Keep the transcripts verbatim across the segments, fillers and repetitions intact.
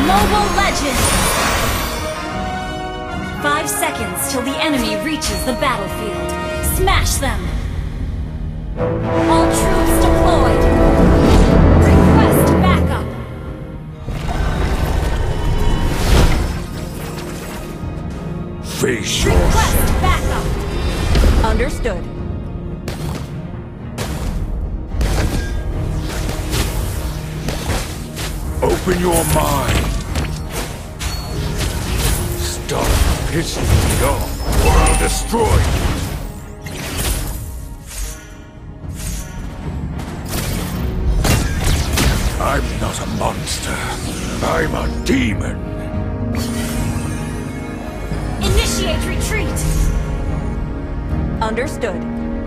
Mobile Legends! Five seconds till the enemy reaches the battlefield. Smash them! All troops deployed! Request backup! Face Request yourself. backup! Understood. Open your mind. Stop pissing me off, or I'll destroy you. I'm not a monster. I'm a demon. Initiate retreat! Understood.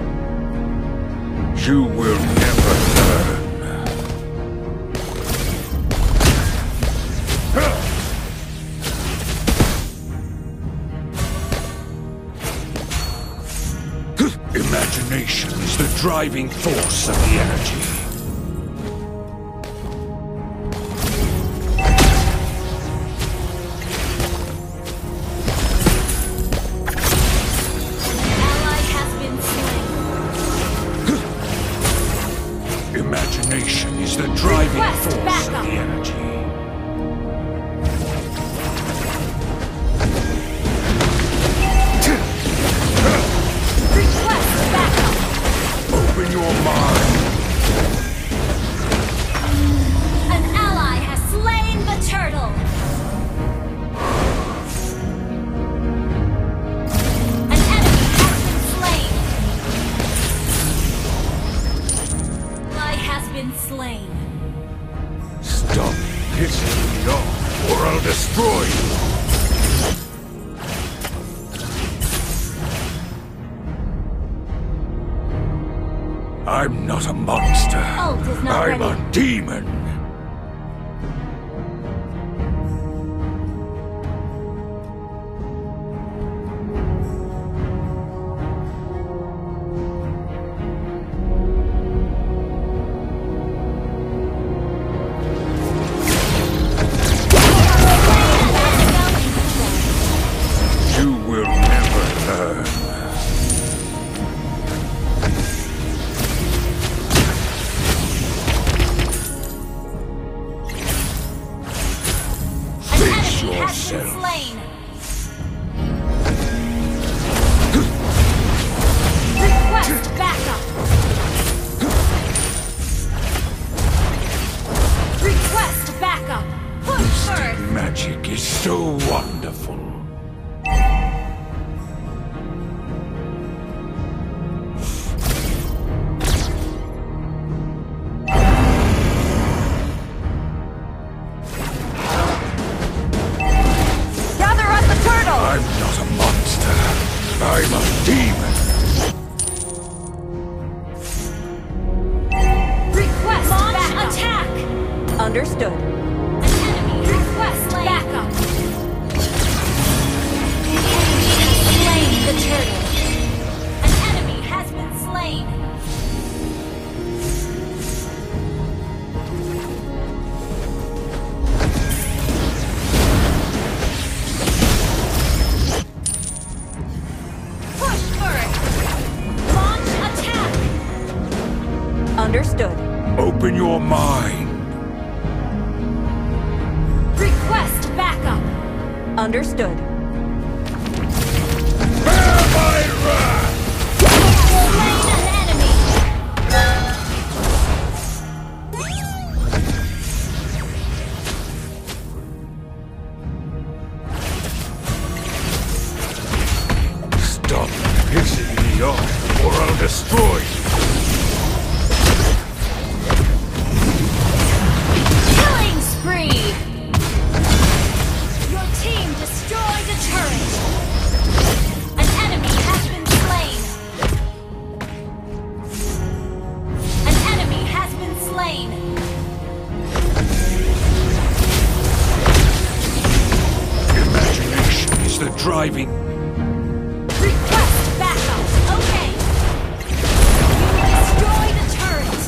You will never learn. Imagination is the driving force of the energy. Ally has been slain. Imagination is the driving Request force backup. of the energy. Request backup! Open your mind. An ally has slain the turtle! An enemy has been slain! Ally has been slain. Stop pissing me off, or I'll destroy you. I'm not a monster. Ult is not I'm ready. a demon. You will never learn. An Face enemy has been yourself. slain! Request backup! Request backup! Push first! Magic is so wonderful. Gather up the turtle! I'm not a monster. I'm a demon. Request launch backup. Attack! Understood. An enemy request backup. The enemy has slain the turtle. An enemy has been slain. Push first. Launch attack. Understood. Open your mind. Request backup. Understood. Bear my wrath! Slain an enemy. Stop pissing me off, or I'll destroy you. Killing spree. Your team destroyed a turret. An enemy has been slain. An enemy has been slain. Imagination is the driving. Request backup. Okay. You destroy the turret.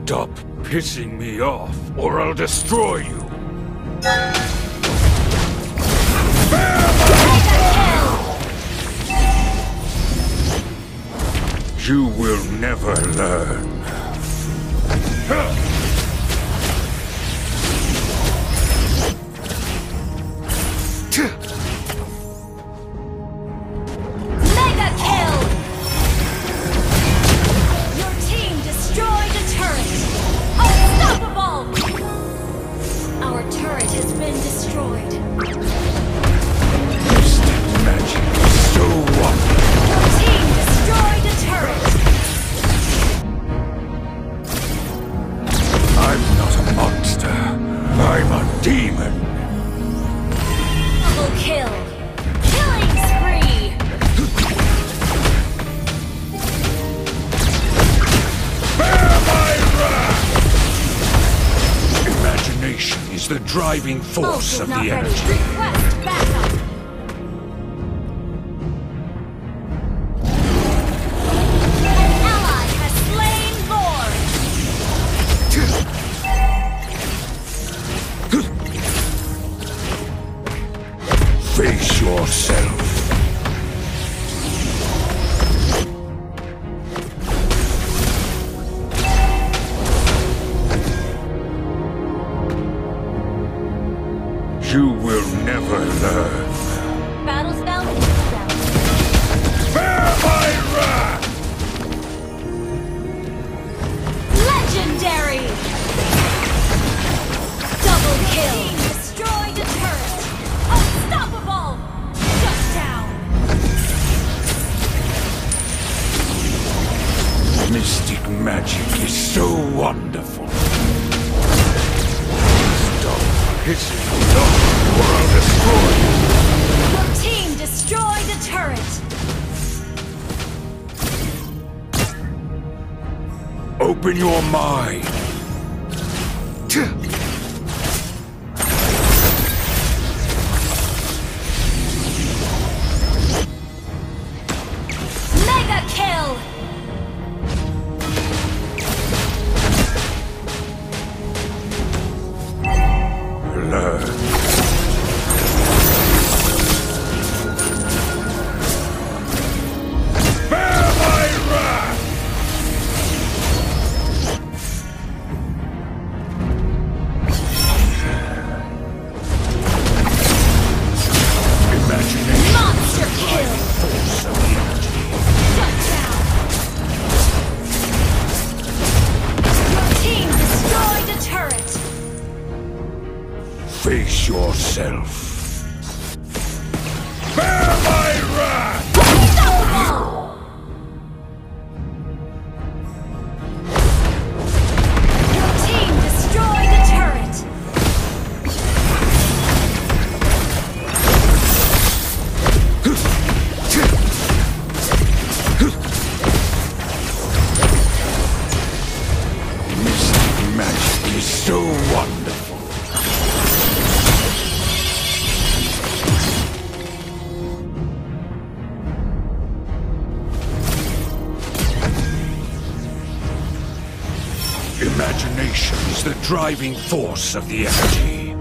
Stop pissing me off, or I'll destroy you! You will never learn. Mega kill! Your team destroyed a turret! Unstoppable! Our turret has been destroyed. Mystic magic is so wonderful. Your team destroyed a turret! I'm not a monster. I'm a demon. Double kill! Killing spree! Bear my wrath! Imagination is the driving force Ult is of not the ready. energy. Request backup! An ally has slain Lord! Face yourself. You will never learn. Battle spell? Bear my wrath! Legendary! Double kill! Destroyed a turret! Unstoppable! Shut down! Mystic magic is so wonderful. Stop pissing me off, or I'll destroy you. Your team destroyed a turret! Open your mind. Mega kill! Learn. Bear my wrath! Imagination. Monster kill! Force of the energy. Shut down! Your team destroyed a turret! Face yourself. Bear my wrath! Unstoppable! Your team destroyed a turret! Mystic magic is so wonderful. Imagination is the driving force of the energy.